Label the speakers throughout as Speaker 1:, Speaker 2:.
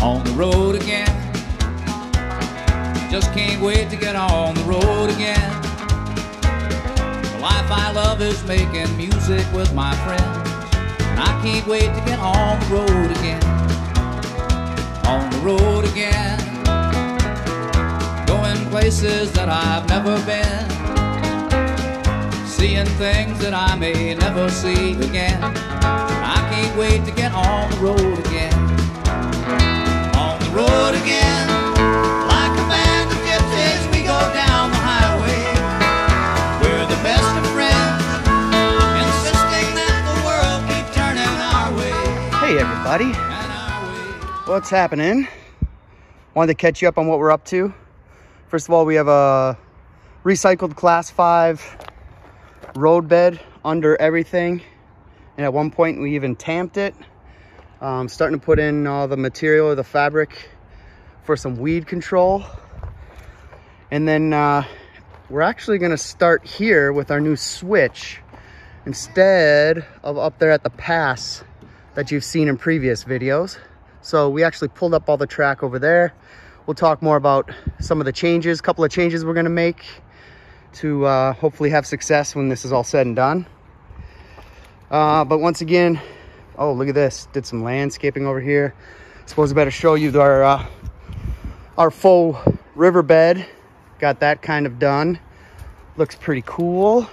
Speaker 1: On the road again. Just can't wait to get on the road again. The life I love is making music with my friends, and I can't wait to get on the road again. On the road again. Going places that I've never been, seeing things that I may never see again. I can't wait to get on the road again. On the road again. Like a band of gypsies, we go down the highway. We're the best of friends, insisting that the world keep turning our way.
Speaker 2: Hey everybody, what's happening? Wanted to catch you up on what we're up to. First of all, we have a recycled class 5 road bed under everything, and at one point we even tamped it. Starting to put in all the material or the fabric for some weed control. And then we're actually going to start here with our new switch instead of up there at the pass that you've seen in previous videos. So we actually pulled up all the track over there. We'll talk more about some of the changes, couple of changes we're going to make to hopefully have success when this is all said and done. But once again, oh, look at this. Did some landscaping over here. Suppose I better show you our faux riverbed. Got that kind of done. Looks pretty cool.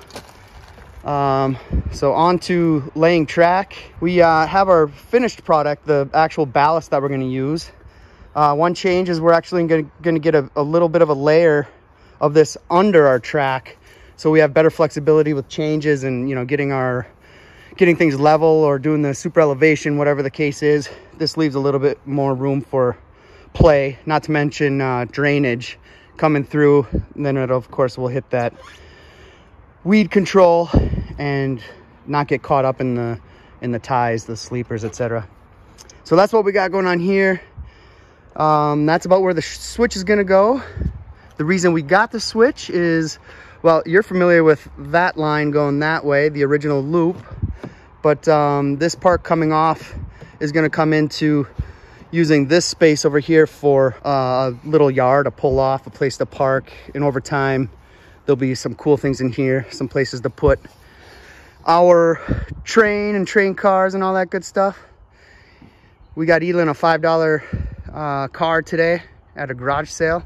Speaker 2: So on to laying track. We have our finished product, the actual ballast that we're going to use. One change is we're actually going to get a little bit of a layer of this under our track, so we have better flexibility with changes and, you know, getting things level or doing the super elevation, whatever the case is. This leaves a little bit more room for play, not to mention drainage coming through. And then it, of course, will hit that weed control and not get caught up in the ties, the sleepers, etc. So that's what we got going on here. That's about where the switch is going to go. The reason we got the switch is, well, you're familiar with that line going that way, the original loop. But this part coming off is going to come into using this space over here for a little yard, a pull off, a place to park. And over time, there'll be some cool things in here, some places to put our train and train cars and all that good stuff. We got Elin a $5 car today at a garage sale.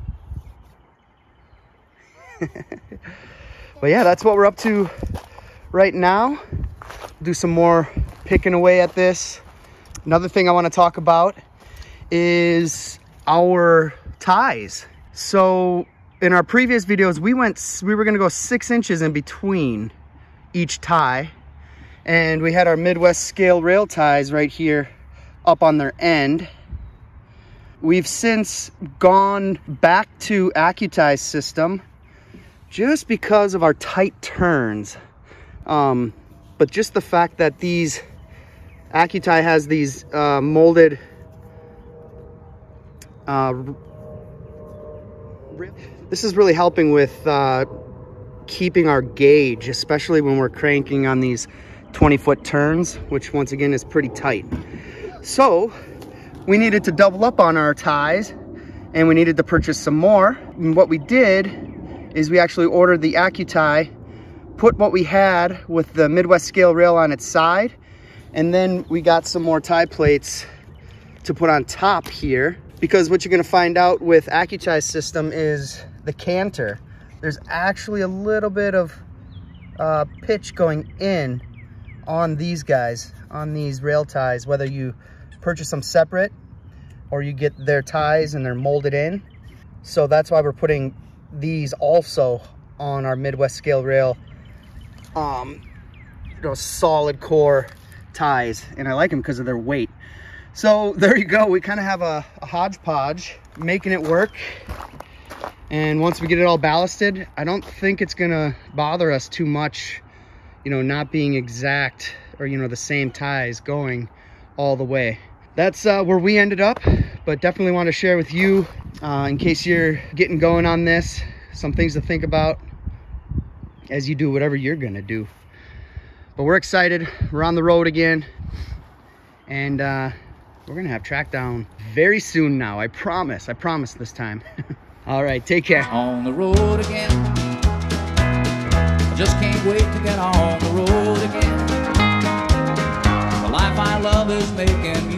Speaker 2: But yeah, that's what we're up to right now. Do some more picking away at this. Another thing I want to talk about is our ties. So in our previous videos, we were going to go 6 inches in between each tie, and we had our Midwest scale rail ties right here up on their end. We've since gone back to AccuTie system just because of our tight turns. But just the fact that these AccuTie has these molded this is really helping with keeping our gauge, especially when we're cranking on these 20-foot turns, which once again is pretty tight. So we needed to double up on our ties, and we needed to purchase some more. And what we did is we actually ordered the AccuTie, put what we had with the Midwest scale rail on its side, and then we got some more tie plates to put on top here, because what you're going to find out with AccuTie's system is the canter. There's actually a little bit of pitch going in on these guys, on these rail ties, whether you purchase them separate or you get their ties and they're molded in. So that's why we're putting these also on our Midwest scale rail, those solid core ties, and I like them because of their weight. So there you go. We kind of have a hodgepodge making it work. And once we get it all ballasted, I don't think it's gonna bother us too much, you know, not being exact, or, you know, the same ties going all the way. That's where we ended up, but definitely want to share with you in case you're getting going on this, some things to think about as you do whatever you're gonna do. But we're excited. We're on the road again, and We're gonna have track down very soon now. I promise this time. All right, take care.
Speaker 1: On the road again. I just can't wait to get on the road again. The life I love is making